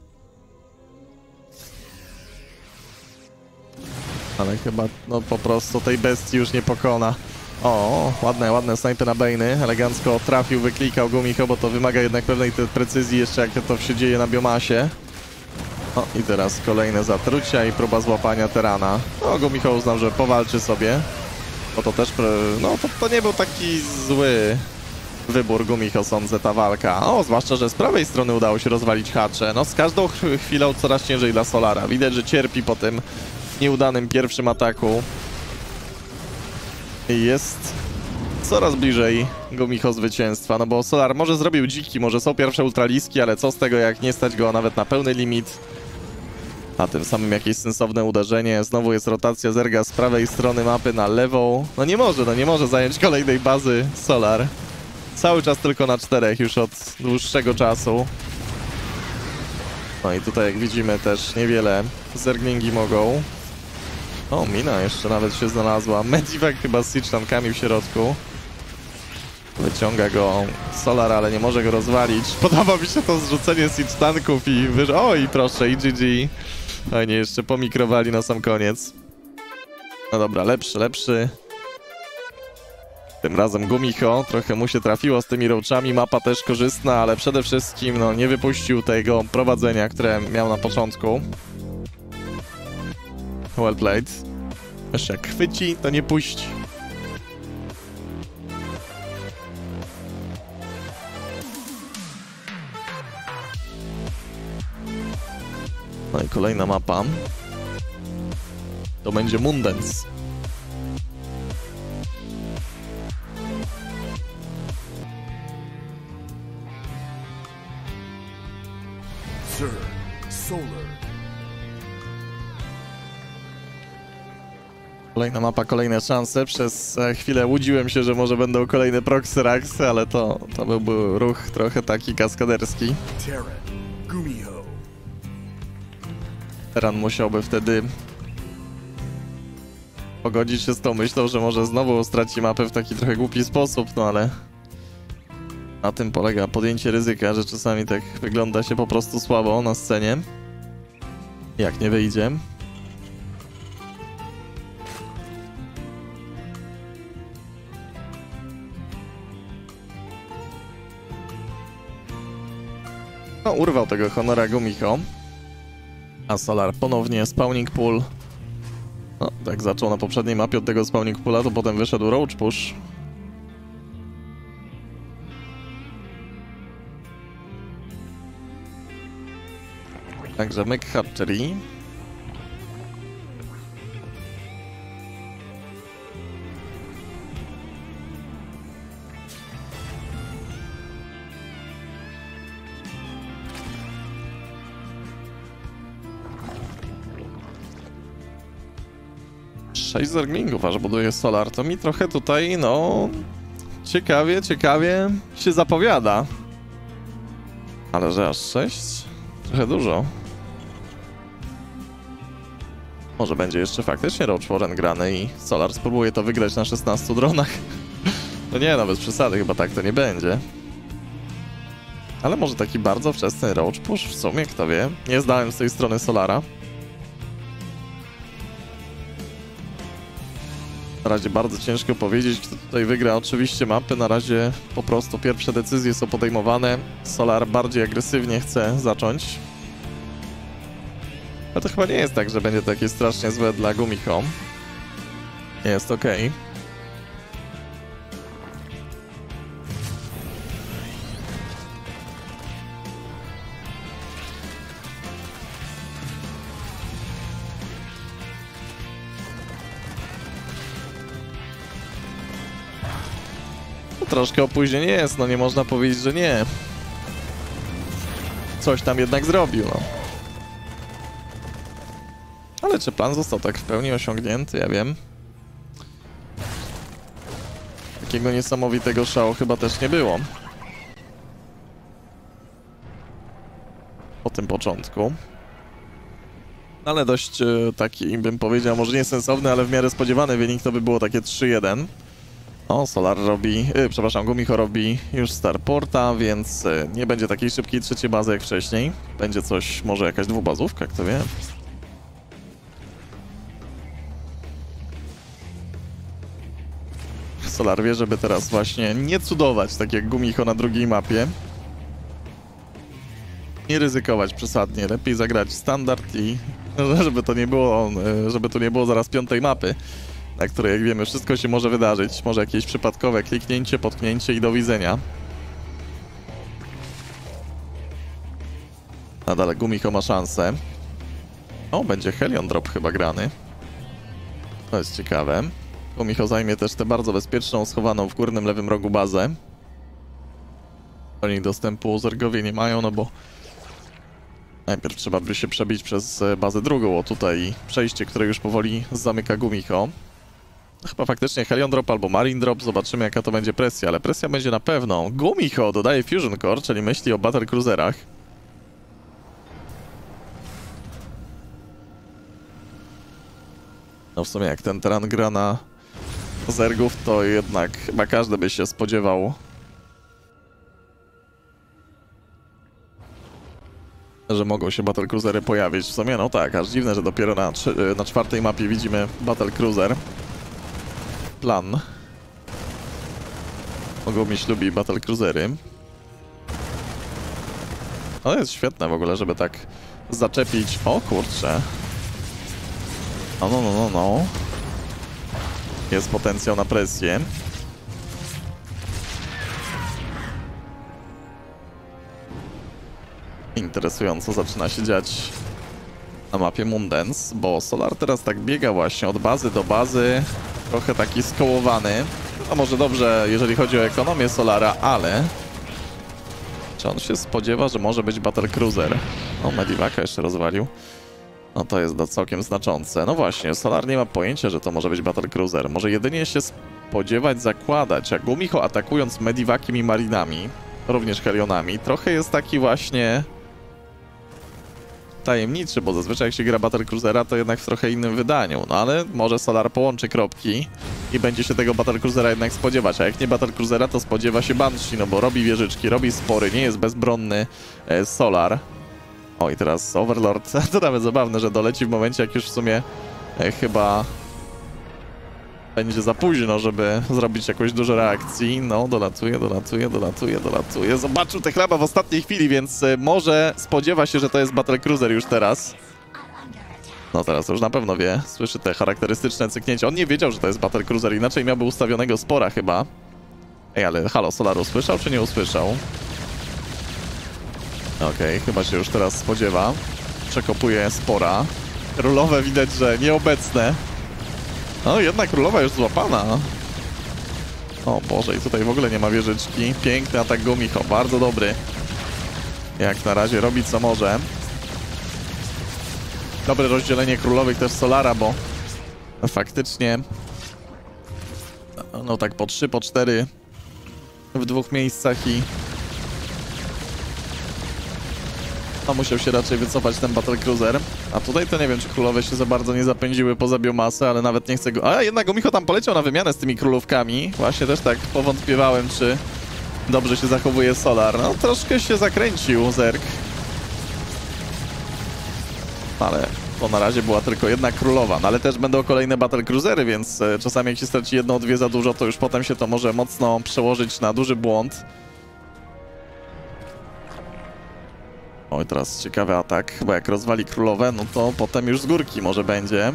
Ale chyba no po prostu tej bestii już nie pokona. O, ładne, ładne snajpy na Bejny. Elegancko trafił, wyklikał Gumiko, bo to wymaga jednak pewnej precyzji jeszcze, jak to się dzieje na biomasie. O, i teraz kolejne zatrucia i próba złapania Terana. No, Gumiko uznał, że powalczy sobie. Bo to też, no to, to nie był taki zły wybór Gumiko, sądzę, ta walka. O, zwłaszcza, że z prawej strony udało się rozwalić hacze. No, z każdą chwilą coraz ciężej dla Solara. Widać, że cierpi po tym nieudanym pierwszym ataku. I jest coraz bliżej Gumiko zwycięstwa, no bo Solar może zrobił dziki, może są pierwsze ultraliski, ale co z tego, jak nie stać go nawet na pełny limit. A tym samym jakieś sensowne uderzenie. Znowu jest rotacja Zerga z prawej strony mapy na lewą. No nie może, no nie może zająć kolejnej bazy Solar. Cały czas tylko na czterech już od dłuższego czasu. No i tutaj, jak widzimy, też niewiele zerglingi mogą. O, mina jeszcze nawet się znalazła. Medivac chyba z siege tankami w środku. Wyciąga go Solar, ale nie może go rozwalić. Podoba mi się to zrzucenie siege tanków i wyż... O, i proszę, i G G. Fajnie, jeszcze pomikrowali na sam koniec. No dobra, lepszy, lepszy. Tym razem Gumiko. Trochę mu się trafiło z tymi roachami. Mapa też korzystna, ale przede wszystkim no, nie wypuścił tego prowadzenia, które miał na początku. Well played. Jeszcze jak chwyci, to nie puści. No i kolejna mapa. To będzie Mundens. Sir, Solar. Kolejna mapa, kolejne szanse. Przez chwilę łudziłem się, że może będą kolejne Proxyraxy, ale to, to byłby ruch trochę taki kaskaderski. Terran, Gumiho. Teran musiałby wtedy pogodzić się z tą myślą, że może znowu straci mapę w taki trochę głupi sposób, no ale na tym polega podjęcie ryzyka, że czasami tak wygląda się po prostu słabo na scenie. Jak nie wyjdzie. No, urwał tego honora Gumiko. A Solar ponownie spawning pool. No, tak zaczął na poprzedniej mapie od tego spawning poola, to potem wyszedł roach push. Także myk hatchery. sześć zerglingów aż buduje Solar, to mi trochę tutaj, no... Ciekawie, ciekawie się zapowiada. Ale że aż sześć? Trochę dużo. Może będzie jeszcze faktycznie Roach Warren grany i Solar spróbuje to wygrać na szesnastu dronach. No nie, no bez przesady, chyba tak to nie będzie. Ale może taki bardzo wczesny Roach Push w sumie, kto wie. Nie zdałem z tej strony Solara. Na razie bardzo ciężko powiedzieć, kto tutaj wygra. Oczywiście mapy na razie po prostu pierwsze decyzje są podejmowane. Solar bardziej agresywnie chce zacząć. Ale to chyba nie jest tak, że będzie takie strasznie złe dla Gumiho. Jest ok. Troszkę opóźnienie jest, no nie można powiedzieć, że nie. Coś tam jednak zrobił, no. Ale czy plan został tak w pełni osiągnięty? Ja wiem. Takiego niesamowitego szału chyba też nie było. Po tym początku. Ale dość e, taki, bym powiedział, może nie sensowny, ale w miarę spodziewany wynik to by było takie trzy jeden. O, Solar robi, yy, przepraszam, Gumiho robi już Starporta, więc yy, nie będzie takiej szybkiej trzeciej bazy jak wcześniej. Będzie coś, może jakaś dwubazówka, kto wie. Solar wie, żeby teraz właśnie nie cudować, tak jak Gumiho na drugiej mapie. Nie ryzykować przesadnie, lepiej zagrać standard i żeby to nie było, yy, żeby tu nie było zaraz piątej mapy, na której, jak wiemy, wszystko się może wydarzyć. Może jakieś przypadkowe kliknięcie, potknięcie i do widzenia. Nadal Gumiho ma szansę. O, będzie Helion Drop chyba grany. To jest ciekawe. Gumiho zajmie też tę bardzo bezpieczną, schowaną w górnym lewym rogu bazę. Oni dostępu zergowie nie mają, no bo najpierw trzeba by się przebić przez bazę drugą. O, tutaj przejście, które już powoli zamyka Gumiho. Chyba faktycznie Helion Drop albo Marine Drop. Zobaczymy, jaka to będzie presja, ale presja będzie na pewno. Gumiho dodaje Fusion Core, czyli myśli o Battle Cruiserach. No w sumie jak ten teran gra na zergów, to jednak chyba każdy by się spodziewał, że mogą się Battle Cruisery pojawić. W sumie no tak, aż dziwne, że dopiero na, na czwartej mapie widzimy Battle Cruiser. Plan. Mogą mieć lubi Battle Cruisery. To jest świetne w ogóle, żeby tak zaczepić. O kurczę. No, no, no, no, no. Jest potencjał na presję. Interesująco zaczyna się dziać na mapie Moondance, bo Solar teraz tak biega właśnie od bazy do bazy. Trochę taki skołowany. No może dobrze, jeżeli chodzi o ekonomię Solara, ale czy on się spodziewa, że może być Battle Cruiser? O, Medivaka jeszcze rozwalił. No to jest całkiem znaczące. No właśnie, Solar nie ma pojęcia, że to może być Battle Cruiser. Może jedynie się spodziewać, zakładać, jak Gumiho atakując Medivakiem i Marinami, również Helionami, trochę jest taki właśnie tajemniczy, bo zazwyczaj jak się gra Battle Cruisera, to jednak w trochę innym wydaniu. No ale może Solar połączy kropki i będzie się tego Battle Cruisera jednak spodziewać. A jak nie Battle Cruisera, to spodziewa się Banshee, no bo robi wieżyczki, robi spory, nie jest bezbronny e, Solar. O i teraz Overlord, to nawet zabawne, że doleci w momencie, jak już w sumie e, chyba będzie za późno, żeby zrobić jakąś dużo reakcji. No, dolatuje, dolatuje, dolatuje, dolatuje. Zobaczył tę chleba w ostatniej chwili, więc y, może spodziewa się, że to jest Battle Cruiser już teraz. No teraz już na pewno wie. Słyszy te charakterystyczne cyknięcia. On nie wiedział, że to jest Battle Cruiser, inaczej miałby ustawionego spora chyba. Ej, ale halo, Solar usłyszał czy nie usłyszał? Okej, okay, chyba się już teraz spodziewa. Przekopuje spora. Królowe widać, że nieobecne. No, jedna królowa już złapana. O Boże, i tutaj w ogóle nie ma wieżyczki. Piękny atak Gumiho, bardzo dobry. Jak na razie robi co może. Dobre rozdzielenie królowych też Solara, bo faktycznie no tak po trzy, po cztery w dwóch miejscach i no musiał się raczej wycofać ten Battle Cruiser. A tutaj to nie wiem, czy królowe się za bardzo nie zapędziły poza biomasę, ale nawet nie chcę go... A jednak Gumiho tam poleciał na wymianę z tymi królówkami. Właśnie też tak powątpiewałem, czy dobrze się zachowuje Solar. No troszkę się zakręcił Zerg. Ale to na razie była tylko jedna królowa. No ale też będą kolejne battlecruisery, więc czasami jak się straci jedno, dwie za dużo, to już potem się to może mocno przełożyć na duży błąd. Oj, teraz ciekawy atak. Chyba jak rozwali królowę, no to potem już z górki może będzie.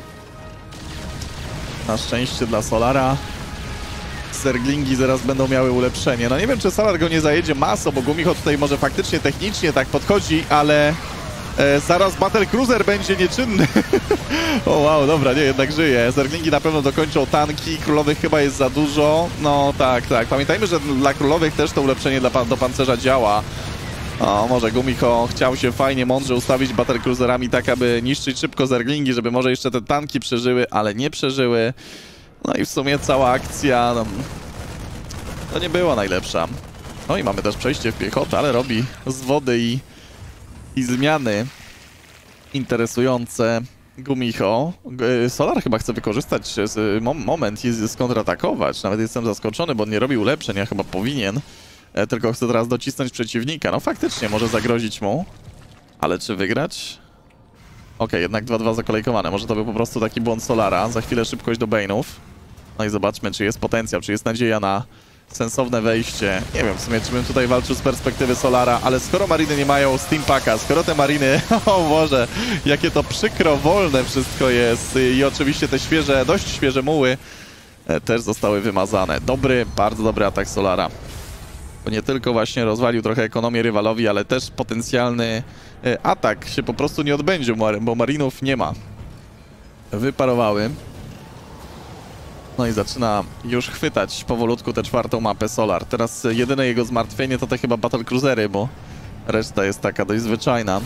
Na szczęście dla Solara Zerglingi zaraz będą miały ulepszenie. No nie wiem, czy Solar go nie zajedzie masą, bo Gumiho tutaj może faktycznie technicznie tak podchodzi, ale e, zaraz Battlecruiser będzie nieczynny. O wow, dobra, nie, jednak żyje. Zerglingi na pewno dokończą tanki, królowych chyba jest za dużo. No tak, tak. Pamiętajmy, że dla królowych też to ulepszenie dla, do pancerza działa. O, może Gumiho chciał się fajnie, mądrze ustawić battlecruiserami tak, aby niszczyć szybko Zerglingi, żeby może jeszcze te tanki przeżyły, ale nie przeżyły. No i w sumie cała akcja no, no nie była najlepsza. No i mamy też przejście w piechotę, ale robi z wody i, i zmiany interesujące Gumiho. Solar chyba chce wykorzystać moment i skontratakować. Nawet jestem zaskoczony, bo on nie robi ulepszeń, a chyba powinien. Tylko chce teraz docisnąć przeciwnika. No faktycznie może zagrozić mu. Ale czy wygrać? Okej, okay, jednak dwa dwa zakolejkowane. Może to był po prostu taki błąd Solara. Za chwilę szybkość do Bane'ów. No i zobaczmy, czy jest potencjał, czy jest nadzieja na sensowne wejście. Nie wiem w sumie, czy bym tutaj walczył z perspektywy Solara, ale skoro mariny nie mają steampaka, skoro te mariny, o Boże, jakie to przykro, wolne wszystko jest i oczywiście te świeże, dość świeże muły też zostały wymazane. Dobry, bardzo dobry atak Solara. Bo nie tylko właśnie rozwalił trochę ekonomię rywalowi, ale też potencjalny atak się po prostu nie odbędzie, bo marinów nie ma. Wyparowały. No i zaczyna już chwytać powolutku tę czwartą mapę Solar. Teraz jedyne jego zmartwienie to te chyba battlecruisery, bo reszta jest taka dość zwyczajna.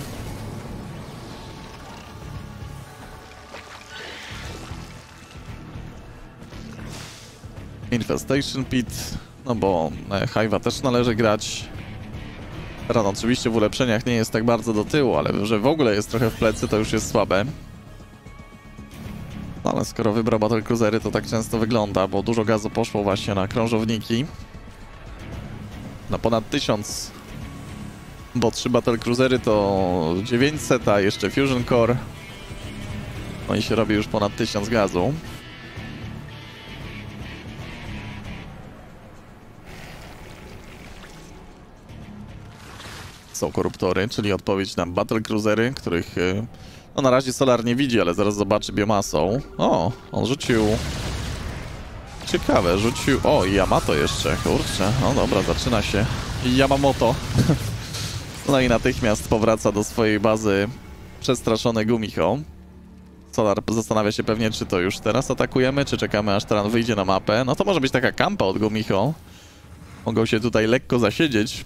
Infestation Pit, no bo Hive'a też należy grać. Ran oczywiście w ulepszeniach nie jest tak bardzo do tyłu, ale że w ogóle jest trochę w plecy, to już jest słabe. No ale skoro wybrał battlecruisery, to tak często wygląda, bo dużo gazu poszło właśnie na krążowniki. Na ponad tysiąc, bo trzy battlecruisery to dziewięćset, a jeszcze Fusion Core. No i się robi już ponad tysiąc gazu. Są koruptory, czyli odpowiedź na battlecruisery, których no na razie Solar nie widzi, ale zaraz zobaczy biomasą. O, on rzucił... Ciekawe, rzucił... O, i Yamato jeszcze, kurczę. No dobra, zaczyna się Yamamoto. No i natychmiast powraca do swojej bazy przestraszony Gumiho. Solar zastanawia się pewnie, czy to już teraz atakujemy, czy czekamy, aż Teran wyjdzie na mapę. No to może być taka kampa od Gumiho. Mogą się tutaj lekko zasiedzieć.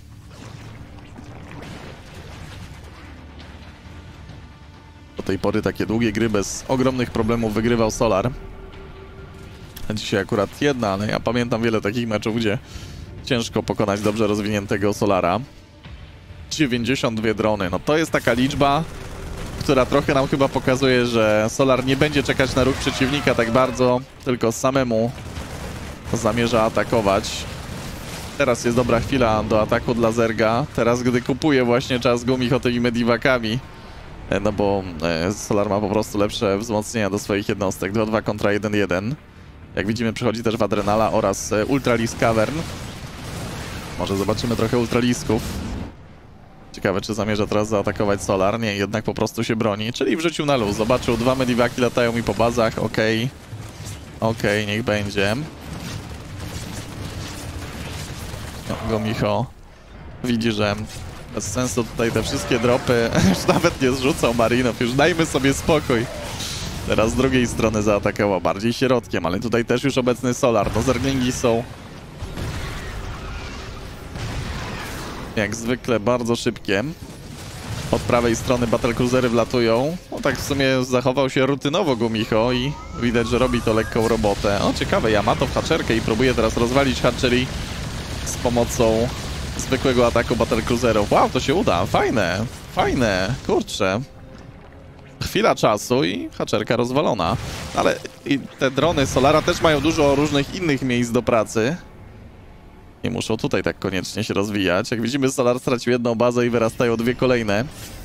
Do tej pory takie długie gry bez ogromnych problemów wygrywał Solar. Dzisiaj akurat jedna, ale ja pamiętam wiele takich meczów, gdzie ciężko pokonać dobrze rozwiniętego Solara. dziewięćdziesiąt dwie drony, no to jest taka liczba, która trochę nam chyba pokazuje, że Solar nie będzie czekać na ruch przeciwnika tak bardzo, tylko samemu zamierza atakować. Teraz jest dobra chwila do ataku dla Zerga, teraz gdy kupuje właśnie czas Gumiho tymi medivakami. No bo Solar ma po prostu lepsze wzmocnienia do swoich jednostek. dwa dwa kontra jeden jeden. Jak widzimy, przychodzi też w Adrenala oraz Ultralisk Cavern. Może zobaczymy trochę Ultralisków. Ciekawe, czy zamierza teraz zaatakować Solar. Nie, jednak po prostu się broni. Czyli wrzucił na luz. Zobaczył, dwa medivaki latają mi po bazach. Okej. Okay. Okej, okay, niech będzie. No, Gumiho widzi, że bez sensu tutaj te wszystkie dropy. Już nawet nie zrzucał marinów. Już dajmy sobie spokój. Teraz z drugiej strony zaatakował bardziej środkiem, ale tutaj też już obecny Solar. No Zerglingi są jak zwykle bardzo szybkie. Od prawej strony battlecruisery wlatują. No tak w sumie zachował się rutynowo Gumiho i widać, że robi to lekką robotę. O, ciekawe, Yamato w haczerkę i próbuje teraz rozwalić hatchery z pomocą zwykłego ataku battlecruiserów. Wow, to się uda. Fajne, fajne. Kurczę. Chwila czasu i haczerka rozwalona. Ale i te drony Solara też mają dużo różnych innych miejsc do pracy. Nie muszą tutaj tak koniecznie się rozwijać. Jak widzimy, Solar stracił jedną bazę i wyrastają dwie kolejne.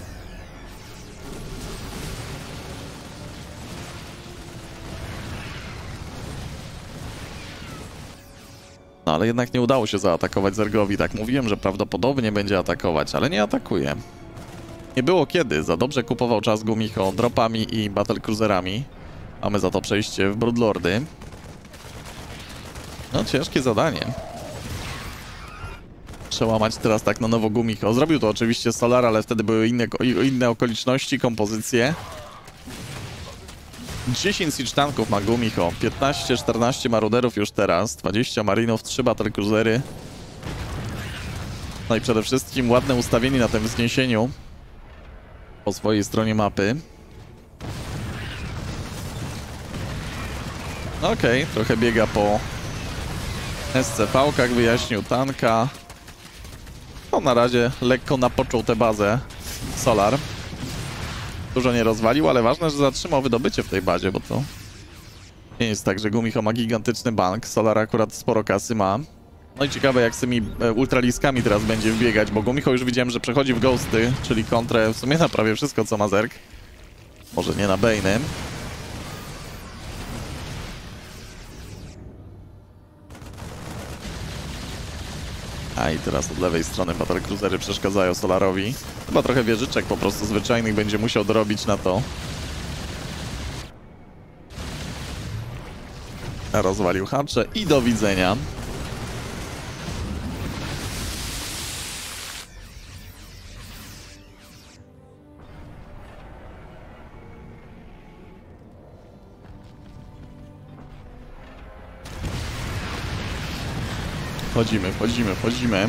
No ale jednak nie udało się zaatakować Zergowi. Tak mówiłem, że prawdopodobnie będzie atakować, ale nie atakuje. Nie było kiedy. Za dobrze kupował czas Gumiho dropami i battlecruiserami. Mamy za to przejście w Broodlordy. No ciężkie zadanie. Przełamać teraz tak na nowo Gumiho. Zrobił to oczywiście Solar, ale wtedy były inne, inne okoliczności, kompozycje. dziesięć siege tanków ma Gumiho, piętnaście czternaście maruderów już teraz, dwadzieścia marinów, trzy battlecruisery. No i przede wszystkim ładne ustawienie na tym wzniesieniu po swojej stronie mapy. Okej, okay, trochę biega po S C V-kach, wyjaśnił tanka. No na razie lekko napoczął tę bazę Solar. Dużo nie rozwalił, ale ważne, że zatrzymał wydobycie w tej bazie, bo to nie jest tak, że Gumiho ma gigantyczny bank. Solar akurat sporo kasy ma. No i ciekawe, jak z tymi ultraliskami teraz będzie wbiegać, bo Gumiho już widziałem, że przechodzi w ghosty, czyli kontrę w sumie na prawie wszystko, co ma Zerg. Może nie na Bane'y. A i teraz od lewej strony battlecruisery przeszkadzają Solarowi. Chyba trochę wieżyczek po prostu zwyczajnych będzie musiał dorobić na to. Rozwalił hacze i do widzenia. Wchodzimy, wchodzimy, wchodzimy.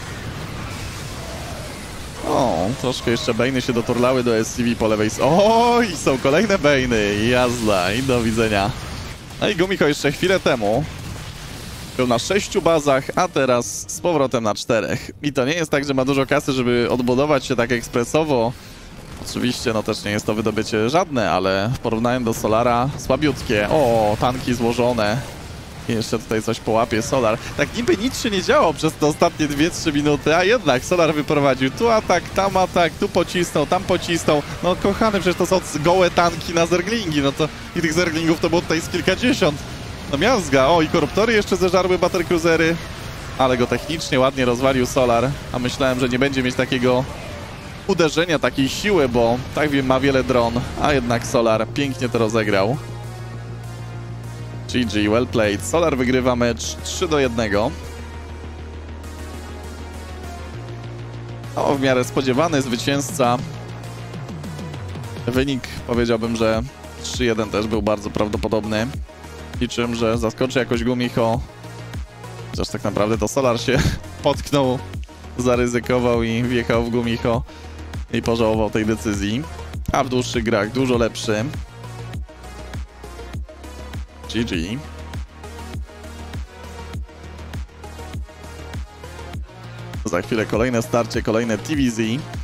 O, troszkę jeszcze Bane'y się doturlały do S C V po lewej. O, i są kolejne Bane'y. Jazda i do widzenia. No i Gumiho jeszcze chwilę temu był na sześciu bazach, a teraz z powrotem na czterech. I to nie jest tak, że ma dużo kasy, żeby odbudować się tak ekspresowo. Oczywiście, no też nie jest to wydobycie żadne, ale w porównaniu do Solara słabiutkie. O, tanki złożone. I jeszcze tutaj coś połapie Solar. Tak niby nic się nie działo przez te ostatnie dwie trzy minuty, a jednak Solar wyprowadził tu atak, tam atak, tu pocisnął, tam pocisnął. No kochany, przecież to są gołe tanki na zerglingi, no to i tych zerglingów to było tutaj z kilkadziesiąt. No miazga, o i koruptory jeszcze zeżarły battlecruisery, ale go technicznie ładnie rozwalił Solar, a myślałem, że nie będzie mieć takiego uderzenia, takiej siły, bo tak wiem, ma wiele dron, a jednak Solar pięknie to rozegrał. G G, well played. Solar wygrywa mecz trzy do jednego. O, w miarę spodziewany zwycięzca. Wynik, powiedziałbym, że trzy jeden też był bardzo prawdopodobny. Liczyłem, że zaskoczy jakoś Gumiho. Chociaż tak naprawdę to Solar się potknął, zaryzykował i wjechał w Gumiho i pożałował tej decyzji. A w dłuższych grach dużo lepszy. G G. Za chwilę kolejne starcie, kolejne T V Z.